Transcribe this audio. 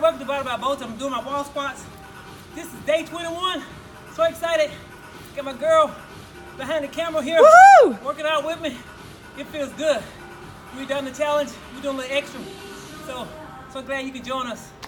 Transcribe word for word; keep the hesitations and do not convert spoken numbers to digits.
welcome to Body by Boats. I'm doing my wall squats. This is day twenty-one. So excited. Got my girl behind the camera here. Woo! Working out with me. It feels good. We've done the challenge. We're doing a little extra. So, so glad you can join us.